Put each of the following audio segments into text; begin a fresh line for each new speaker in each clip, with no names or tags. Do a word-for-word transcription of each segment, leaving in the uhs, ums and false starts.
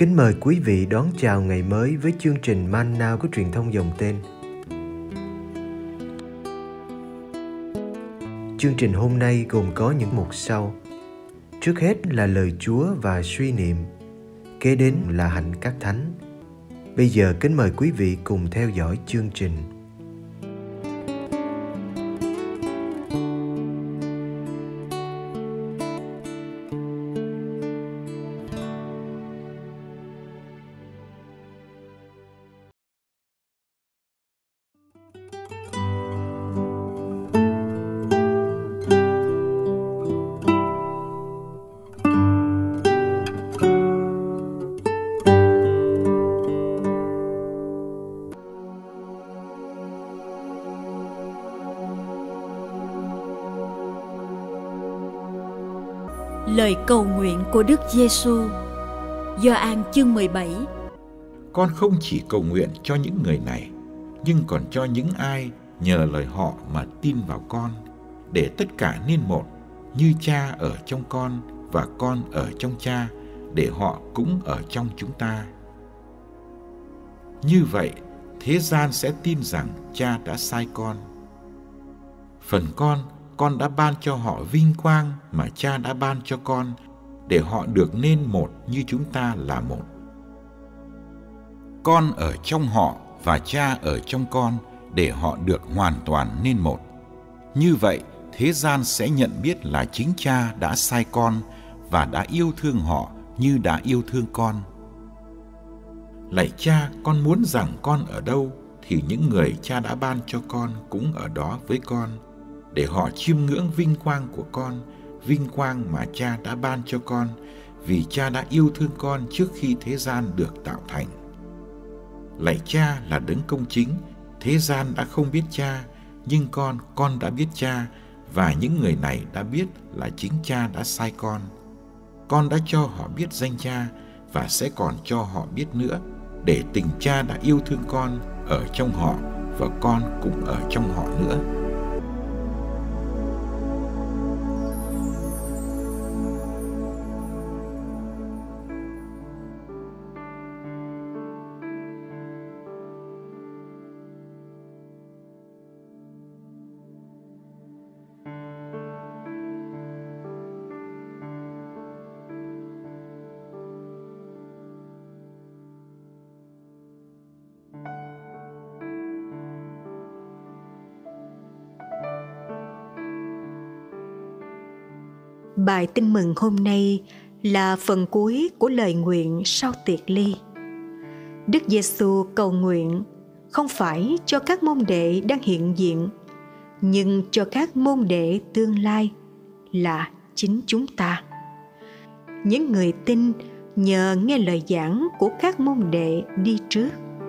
Kính mời quý vị đón chào ngày mới với chương trình Man-na của truyền thông dòng tên. Chương trình hôm nay gồm có những mục sau. Trước hết là lời Chúa và suy niệm, kế đến là hạnh các thánh. Bây giờ kính mời quý vị cùng theo dõi chương trình.
Lời cầu nguyện của Đức Giêsu. Gioan chương mười bảy.
Con không chỉ cầu nguyện cho những người này, nhưng còn cho những ai nhờ lời họ mà tin vào con, để tất cả nên một, như Cha ở trong con và con ở trong Cha, để họ cũng ở trong chúng ta. Như vậy, thế gian sẽ tin rằng Cha đã sai con. Phần con, con đã ban cho họ vinh quang mà Cha đã ban cho con, để họ được nên một như chúng ta là một. Con ở trong họ và Cha ở trong con, để họ được hoàn toàn nên một. Như vậy, thế gian sẽ nhận biết là chính Cha đã sai con và đã yêu thương họ như đã yêu thương con. Lạy Cha, con muốn rằng con ở đâu thì những người Cha đã ban cho con cũng ở đó với con, để họ chiêm ngưỡng vinh quang của con, vinh quang mà Cha đã ban cho con, vì Cha đã yêu thương con trước khi thế gian được tạo thành. Lạy Cha là đấng công chính, thế gian đã không biết Cha, nhưng con, con đã biết Cha, và những người này đã biết là chính Cha đã sai con. Con đã cho họ biết danh Cha, và sẽ còn cho họ biết nữa, để tình Cha đã yêu thương con ở trong họ, và con cũng ở trong họ nữa.
Bài tin mừng hôm nay là phần cuối của lời nguyện sau tiệc ly. Đức Giêsu cầu nguyện không phải cho các môn đệ đang hiện diện, nhưng cho các môn đệ tương lai là chính chúng ta. Những người tin nhờ nghe lời giảng của các môn đệ đi trước.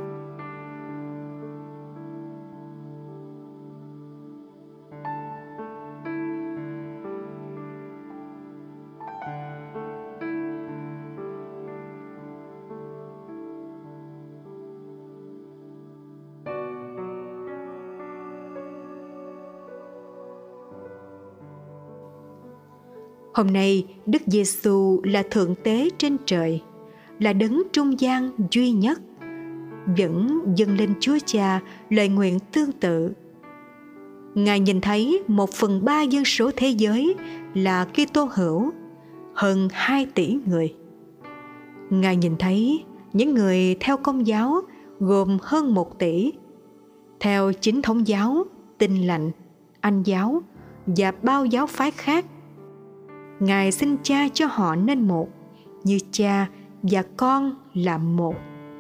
Hôm nay, Đức Giêsu là thượng tế trên trời, là đấng trung gian duy nhất, vẫn dâng lên Chúa Cha lời nguyện tương tự. Ngài nhìn thấy một phần ba dân số thế giới là Kitô hữu, hơn hai tỷ người. Ngài nhìn thấy những người theo Công giáo gồm hơn một tỷ, theo Chính thống giáo, Tin lành, Anh giáo và bao giáo phái khác. Ngài xin Cha cho họ nên một, như Cha và Con là một.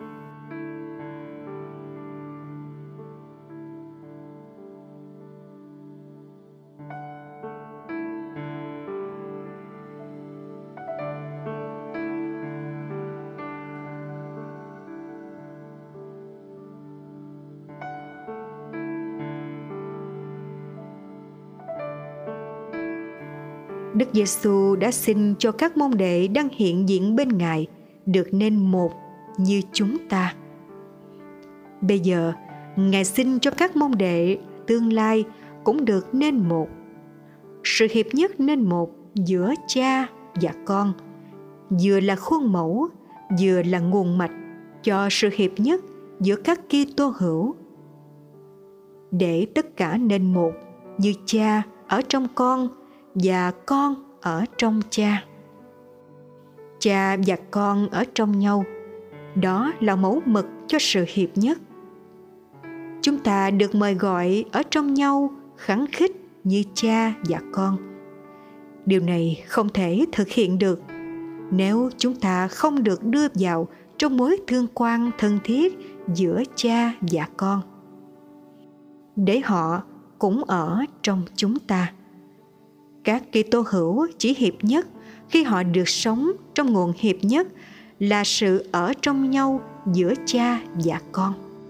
Đức Giêsu đã xin cho các môn đệ đang hiện diện bên Ngài được nên một như chúng ta. Bây giờ, Ngài xin cho các môn đệ tương lai cũng được nên một. Sự hiệp nhất nên một giữa Cha và Con vừa là khuôn mẫu vừa là nguồn mạch cho sự hiệp nhất giữa các Kitô hữu, để tất cả nên một, như Cha ở trong Con và Con ở trong Cha. Cha và Con ở trong nhau, đó là mẫu mực cho sự hiệp nhất. Chúng ta được mời gọi ở trong nhau khăng khít như Cha và Con. Điều này không thể thực hiện được nếu chúng ta không được đưa vào trong mối tương quan thân thiết giữa Cha và Con, để họ cũng ở trong chúng ta. Các Kitô hữu chỉ hiệp nhất khi họ được sống trong nguồn hiệp nhất là sự ở trong nhau giữa Cha và Con.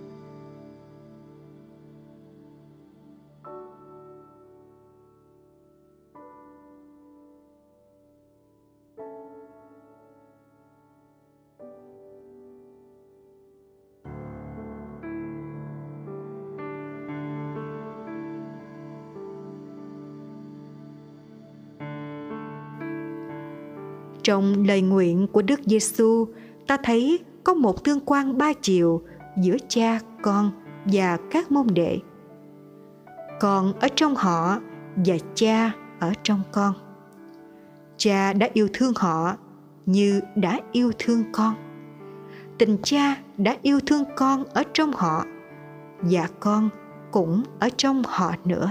Trong lời nguyện của Đức Giêsu, ta thấy có một tương quan ba chiều giữa Cha, Con và các môn đệ. Con ở trong họ và Cha ở trong Con. Cha đã yêu thương họ như đã yêu thương Con. Tình Cha đã yêu thương Con ở trong họ, và Con cũng ở trong họ nữa.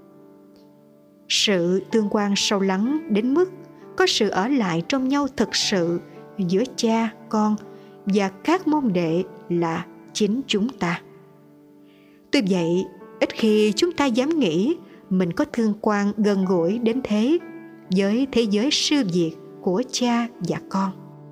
Sự tương quan sâu lắng đến mức có sự ở lại trong nhau thực sự giữa Cha, Con và các môn đệ là chính chúng ta. Tuy vậy, ít khi chúng ta dám nghĩ mình có tương quan gần gũi đến thế với thế giới siêu việt của Cha và Con.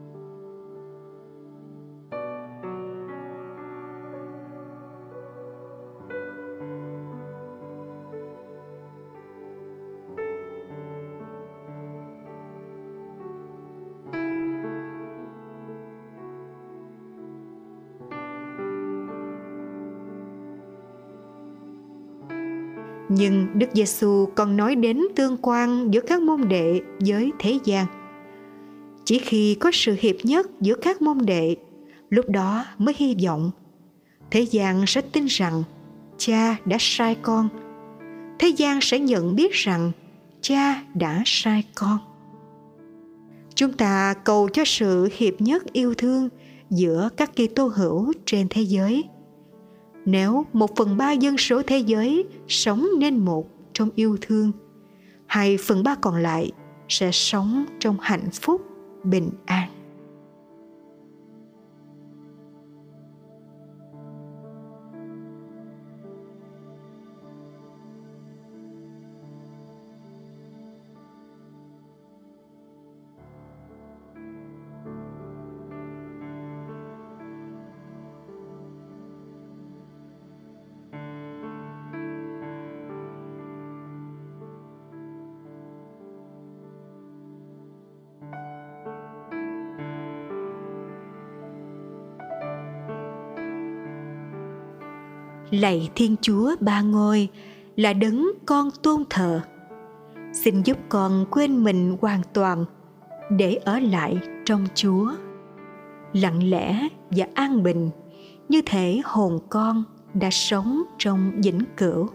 Nhưng Đức Giêsu còn nói đến tương quan giữa các môn đệ với thế gian. Chỉ khi có sự hiệp nhất giữa các môn đệ, lúc đó mới hy vọng thế gian sẽ tin rằng Cha đã sai Con. Thế gian sẽ nhận biết rằng Cha đã sai Con. Chúng ta cầu cho sự hiệp nhất yêu thương giữa các Kitô hữu trên thế giới. Nếu một phần ba dân số thế giới sống nên một trong yêu thương, hai phần ba còn lại sẽ sống trong hạnh phúc, bình an. Lạy Thiên Chúa Ba Ngôi, là đấng con tôn thờ, xin giúp con quên mình hoàn toàn để ở lại trong Chúa, lặng lẽ và an bình, như thể hồn con đã sống trong vĩnh cửu.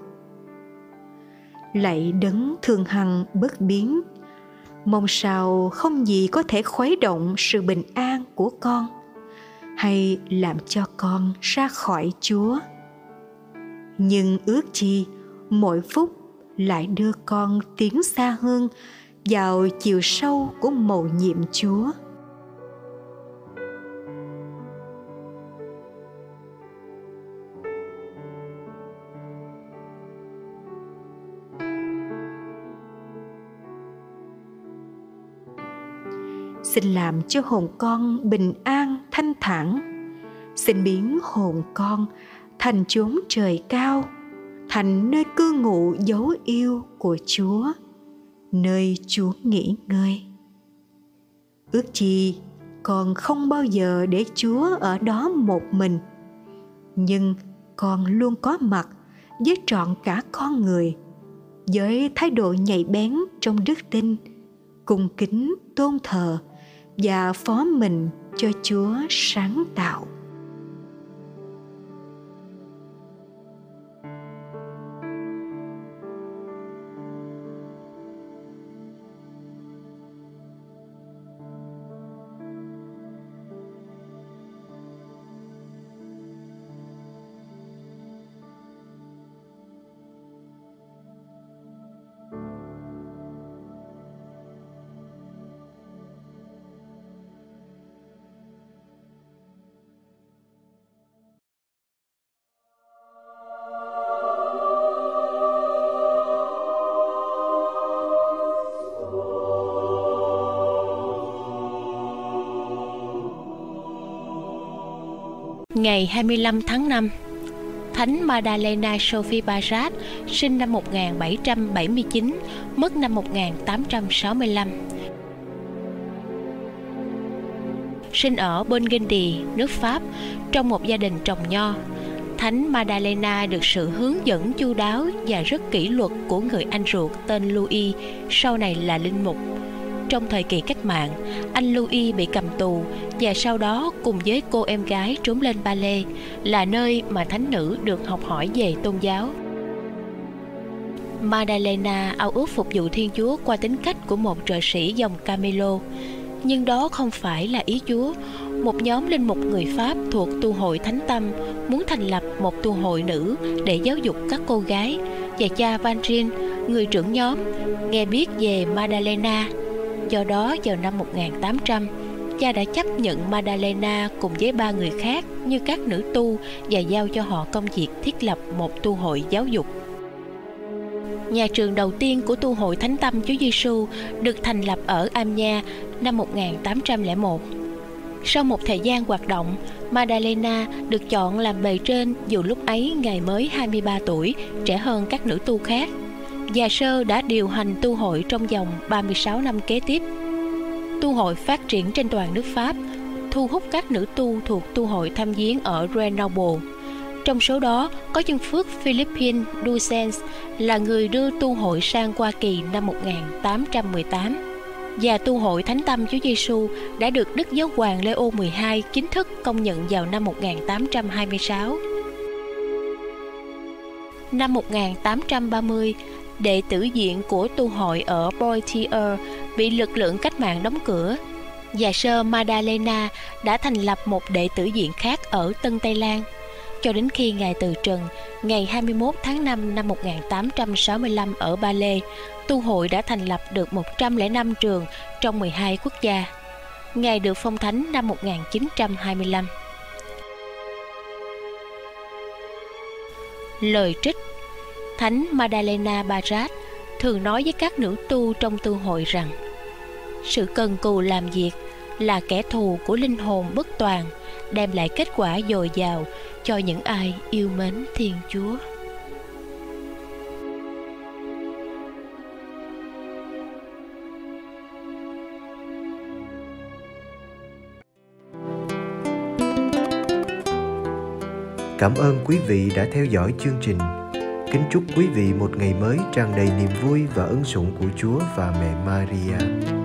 Lạy đấng thường hằng bất biến, mong sao không gì có thể khuấy động sự bình an của con, hay làm cho con ra khỏi Chúa. Nhưng ước chi mỗi phút lại đưa con tiến xa hơn vào chiều sâu của mầu nhiệm Chúa. Xin làm cho hồn con bình an thanh thản. Xin biến hồn con thành chốn trời cao, thành nơi cư ngụ dấu yêu của Chúa, nơi Chúa nghỉ ngơi. Ước chi con không bao giờ để Chúa ở đó một mình, nhưng con luôn có mặt với trọn cả con người, với thái độ nhạy bén trong đức tin, cung kính tôn thờ và phó mình cho Chúa sáng tạo.
Ngày hai mươi lăm tháng năm, Thánh Madalena Sophie Barat sinh năm một nghìn bảy trăm bảy mươi chín, mất năm một nghìn tám trăm sáu mươi lăm. Sinh ở Burgundy, nước Pháp, trong một gia đình trồng nho. Thánh Madalena được sự hướng dẫn chu đáo và rất kỷ luật của người anh ruột tên Louis, sau này là linh mục. Trong thời kỳ cách mạng, anh Louis bị cầm tù và sau đó cùng với cô em gái trốn lên Ba Lê, là nơi mà thánh nữ được học hỏi về tôn giáo. Madalena ao ước phục vụ Thiên Chúa qua tính cách của một trợ sĩ dòng Camilo. Nhưng đó không phải là ý Chúa. Một nhóm linh mục người Pháp thuộc tu hội Thánh Tâm muốn thành lập một tu hội nữ để giáo dục các cô gái, và cha Vandrin, người trưởng nhóm, nghe biết về Madalena. Do đó vào năm một nghìn tám trăm, cha đã chấp nhận Madalena cùng với ba người khác như các nữ tu và giao cho họ công việc thiết lập một tu hội giáo dục. Nhà trường đầu tiên của tu hội Thánh Tâm Chúa Giêsu được thành lập ở Amiens năm một nghìn tám trăm lẻ một. Sau một thời gian hoạt động, Madalena được chọn làm bề trên dù lúc ấy Ngài mới hai mươi ba tuổi, trẻ hơn các nữ tu khác. Già Sơ đã điều hành tu hội trong vòng ba mươi sáu năm kế tiếp. Tu hội phát triển trên toàn nước Pháp, thu hút các nữ tu thuộc tu hội tham viếng ở Grenoble. Trong số đó có chân phước Philippine Ducens là người đưa tu hội sang Hoa Kỳ năm một nghìn tám trăm mười tám. Và tu hội Thánh Tâm Chúa Giêsu đã được Đức Giáo hoàng Leo mười hai chính thức công nhận vào năm một nghìn tám trăm hai mươi sáu. Năm một nghìn tám trăm ba mươi, đệ tử viện của tu hội ở Poitiers bị lực lượng cách mạng đóng cửa. Già Sơ Madalena đã thành lập một đệ tử viện khác ở Tân Tây Lan. Cho đến khi Ngài từ trần, ngày hai mươi mốt tháng năm năm một nghìn tám trăm sáu mươi lăm ở Ba Lê, tu hội đã thành lập được một trăm lẻ năm trường trong mười hai quốc gia. Ngài được phong thánh năm một nghìn chín trăm hai mươi lăm. Lời trích: Thánh Madalena Barat thường nói với các nữ tu trong tu hội rằng sự cần cù làm việc là kẻ thù của linh hồn bất toàn, đem lại kết quả dồi dào cho những ai yêu mến Thiên Chúa.
Cảm ơn quý vị đã theo dõi chương trình. Kính chúc quý vị một ngày mới tràn đầy niềm vui và ân sủng của Chúa và Mẹ Maria.